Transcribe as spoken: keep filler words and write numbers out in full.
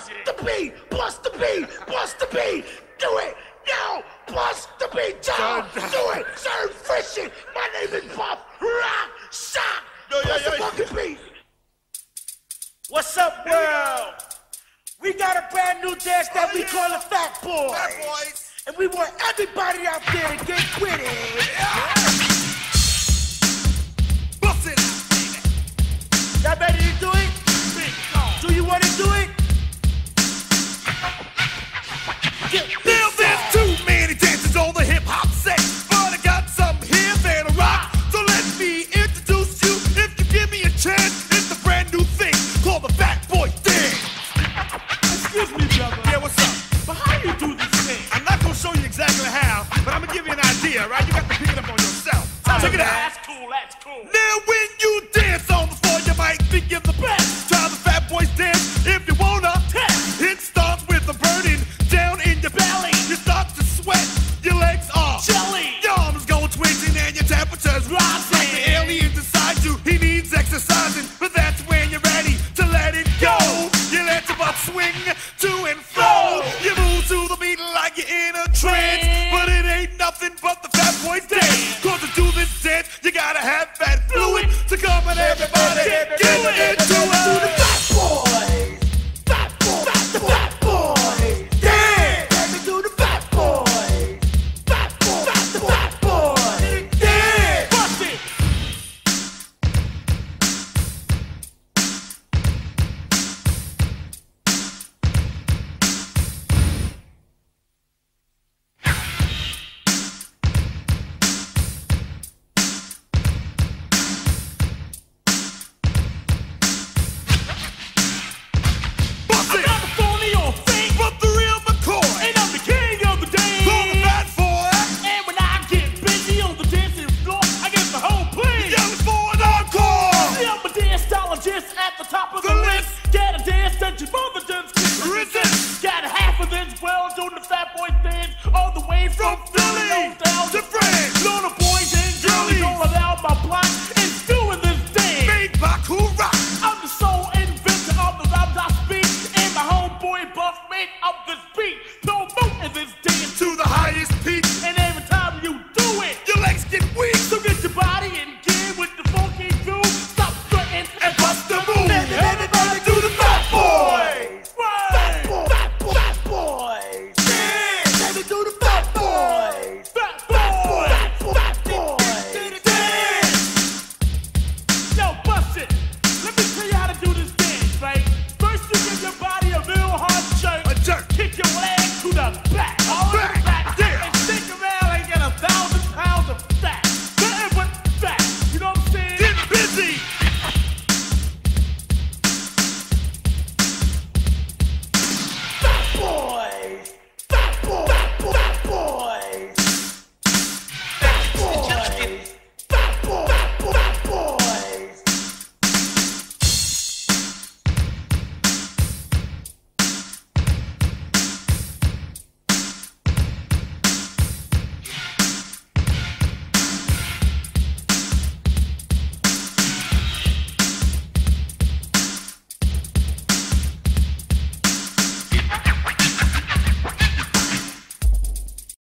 Bust the beat! Bust the beat! Bust the beat! Do it! Now! Bust the beat! Down! Do it! Serve fishing! My name is Buff Rock Shock! Yo, yo, Bust yo, the yo. fucking beat! What's up, world? We got a brand new dance that we call the Fat Boys. Fat Boys. And we want everybody out there to get with it. Bust it. Y'all ready to do it? Do you want to do it? Get Now there's too many dances on the hip hop set, but I got something here that'll rock. So let me introduce you. If you give me a chance, it's a brand new thing called the Fat Boy Dance. Excuse me, brother. Yeah, what's up? But how do you do this thing? I'm not gonna show you exactly how, but I'm gonna give you an idea, right? You got to pick it up on yourself. Check it out. That's cool, that's cool. Now when you dance on the floor, you might think you're the best. Try the Fat Boys dance if you wanna. Test. It starts with a burning down in your belly. You start to sweat, your legs are Jelly. your arms go twitching and your temperature's rising. Like the alien inside you, he needs exercising, but that's when you're ready to let it go. You let your butt swing to and fro. You move to the beat like you're in a trance, but it ain't nothing but the Fat Boys dance. Cause to do this dance, you gotta have fat fluid. So come on, everybody, get into it. Fat Boys! Fat Boys! The Fat Boys! Dance! Let me do the Fat Boys! Fat Boys! The Fat Boys! Dance! Bust it. Bust I'm it! not the phony or fake, But the real McCoy! and I'm the king of the Call the dance. Fat Boy! And when I get busy on the dancing floor, I get the whole place. Yelling for an encore! See, I'm a dance stylologist at the top of the, The list. Get a dance that your mother